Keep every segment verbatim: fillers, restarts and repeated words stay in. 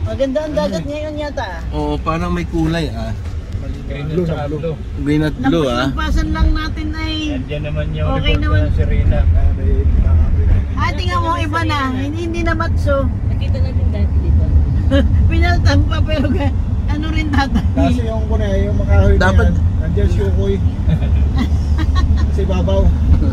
Maganda ang dagat ngayon yata. Oo, parang may kulay ah. Green at saka blue. Green at blue ah. Lampasan lang natin ay Yan naman yung okay report naman. ng Serena. Ah, tingnan mo iba na. Hindi, hindi na matso. Nakita natin dati, di ba? Pinaltan pa pero ga- ano rin tatay. Kasi yung kuna, yung makahoy na Dapat- yan, nandiyan si Ukoy. Kasi babaw.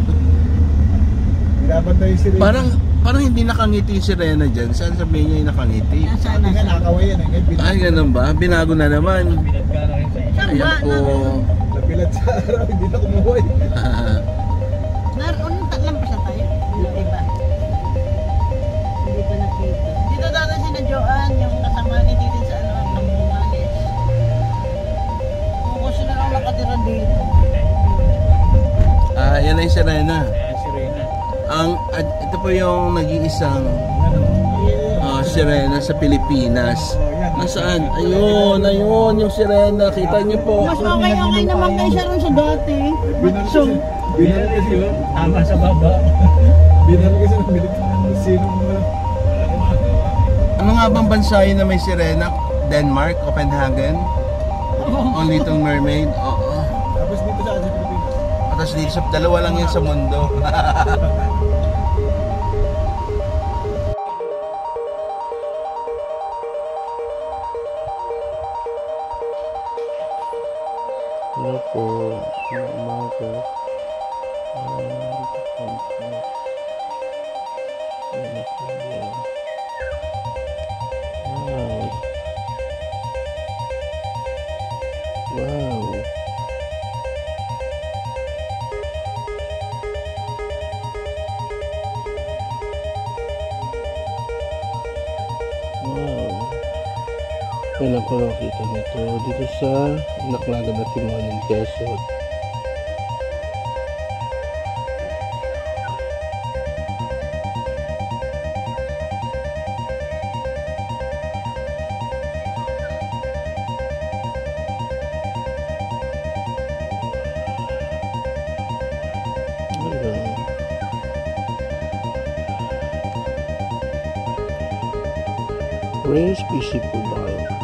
Dapat na yung sirena. Parang parang hindi nakangiti si Rena dyan. Saan sabihin niya yung nakangiti? Nasaan Hindi nga na? nakaway yan. Eh. Ngayon, Ay, ganun ba? Binago na naman. Pinagka na rin sa isa. Saan ba? Ayan po. nabilad sa araw, hindi na kumuhoy. Naroon, lampas na tayo. Hindi ba? Hindi pa nakita. Dito dati si na Joanne, yung kasama ni dito sa ano, ang Nambumanis. Kung sila lang nakatira dito. Ah, yan ay si Rena. Ayan, Serena. Ang at ito po yung nag-iisang uh, sirena sa Pilipinas. Nasaan? Ayun, ayun yung sirena. Kita niyo po. Mas okay okay naman kayo siya rin sa dati. So, Binal kasi yun. Tama sa baba. Binal kasi ng Pilipinas. Sino mo Ano nga bang bansa yun na may sirena? Denmark, Copenhagen? O Little Mermaid? Oo. Tapos dito sa sa Pilipinas. Tapos dito sa dalawa lang yun sa mundo. Ano po? Ano po? Wow. Wow. Wow. Kailan ko nakita nito dito sa Naklaga na Timonin, Quezon. Rare species po ba?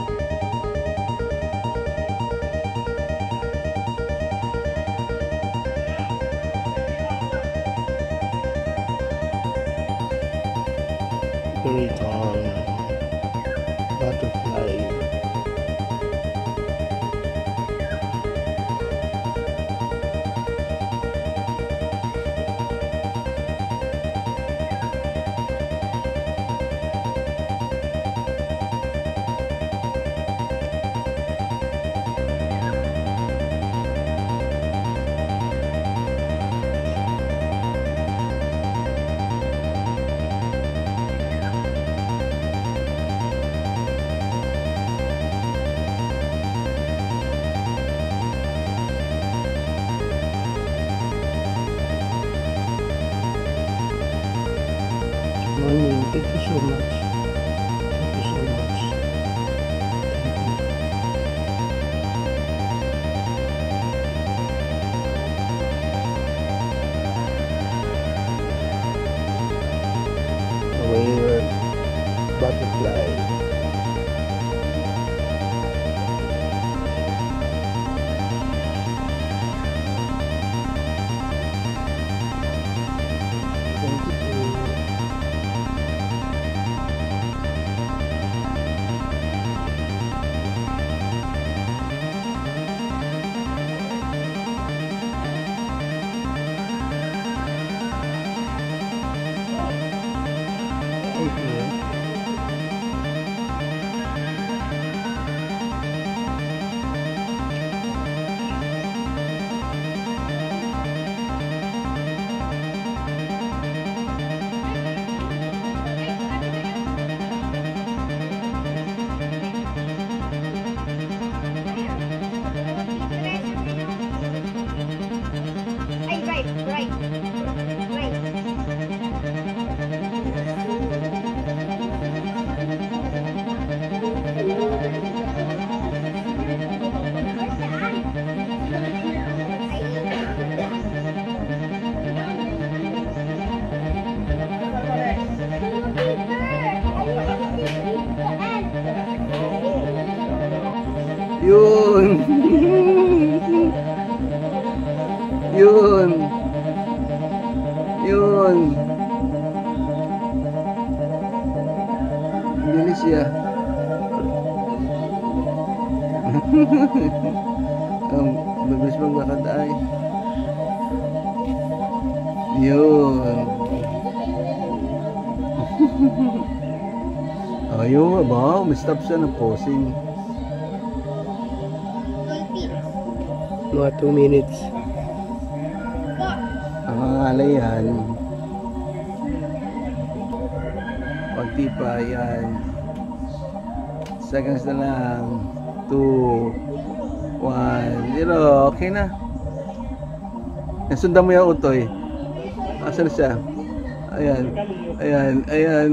Very tall butterfly. Morning. Thank you so much. Thank you so much. Thank you. Rare butterfly. Thank you. Thank you. Ay, right, right, right. Ay, Yun. Yun. Yun. Bilis siya. Ang mabilis maglakad ay. Yun. Ayun, ba? May stop siya ng posing. Mga two minutes. Ang angalay yan. Pagti pa yan. Seconds na lang. two, one, zero. Okay na. Nasundan mo yung utoy. Asan siya? Ayan. Ayan. Ayan.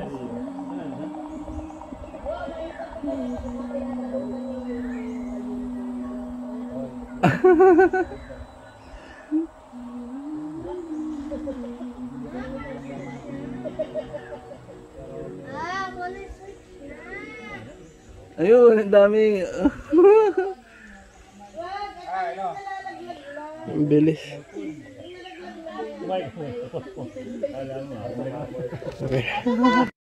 Ayun, ang dami. Ang bilis. Alam mo. Okay.